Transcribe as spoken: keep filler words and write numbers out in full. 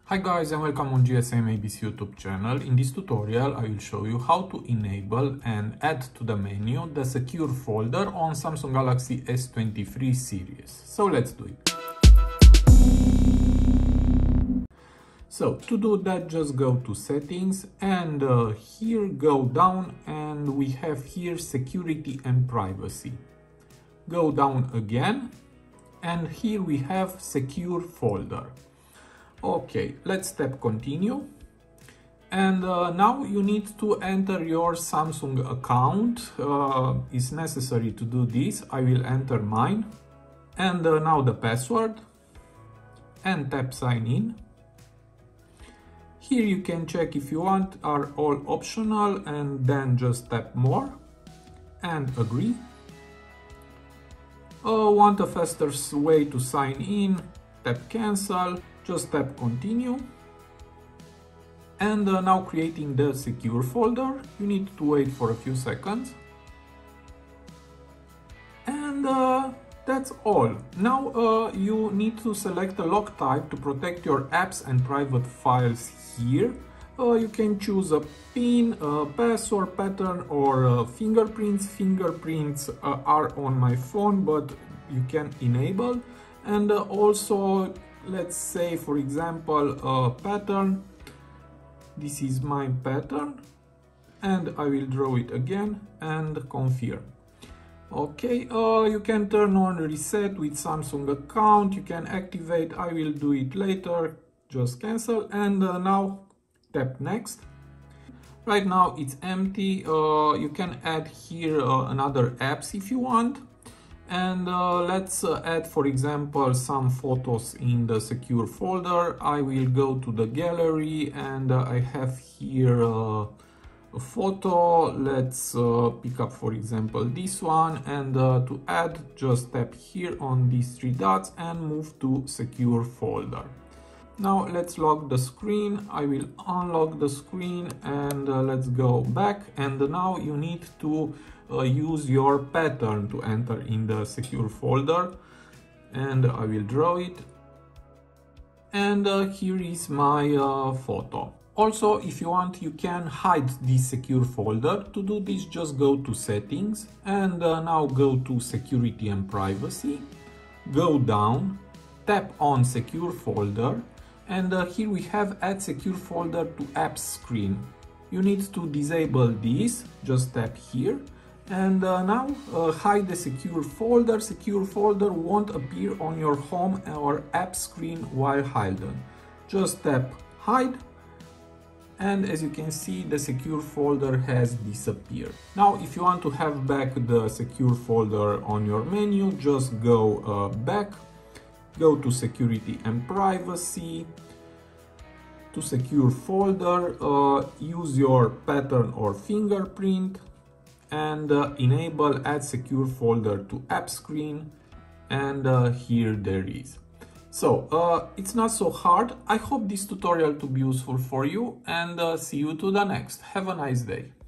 Hi guys and welcome on G S M A B C YouTube channel. In this tutorial I will show you how to enable and add to the menu the secure folder on Samsung Galaxy S twenty-three series. So let's do it. So to do that, just go to settings and uh, here go down and we have here security and privacy. Go down again and here we have secure folder. Okay, let's tap continue. And uh, now you need to enter your Samsung account. Uh, it's necessary to do this. I will enter mine. And uh, now the password. And tap sign in. Here you can check if you want, are all optional, and then just tap more and agree. Uh, want a faster way to sign in? Tap cancel. Just tap continue. And uh, now creating the secure folder, you need to wait for a few seconds. And uh, that's all. Now uh, you need to select a lock type to protect your apps and private files here. Uh, you can choose a PIN, a password pattern, or uh, fingerprints. Fingerprints uh, are on my phone, but you can enable. And uh, also, let's say, for example, a pattern. This is my pattern and I will draw it again and confirm. Okay, uh, you can turn on reset with Samsung account. You can activate. I will do it later. Just cancel and uh, now tap next. Right now it's empty. Uh, you can add here uh, another apps if you want. And uh, let's uh, add, for example, some photos in the secure folder. I will go to the gallery and uh, I have here uh, a photo. Let's uh, pick up, for example, this one, and uh, to add, just tap here on these three dots and move to secure folder. Now let's lock the screen. I will unlock the screen and uh, let's go back. And now you need to uh, use your pattern to enter in the secure folder. And I will draw it. And uh, here is my uh, photo. Also, if you want, you can hide this secure folder. To do this, just go to settings and uh, now go to security and privacy. Go down, tap on secure folder. And uh, here we have add secure folder to apps screen. You need to disable this, just tap here. And uh, now uh, hide the secure folder. Secure folder won't appear on your home or app screen while hidden. Just tap hide. And as you can see, the secure folder has disappeared. Now, if you want to have back the secure folder on your menu, just go uh, back. Go to security and privacy, to secure folder, uh, use your pattern or fingerprint and uh, enable add secure folder to app screen, and uh, here there is. So uh, it's not so hard. I hope this tutorial to be useful for you and uh, see you to the next. Have a nice day.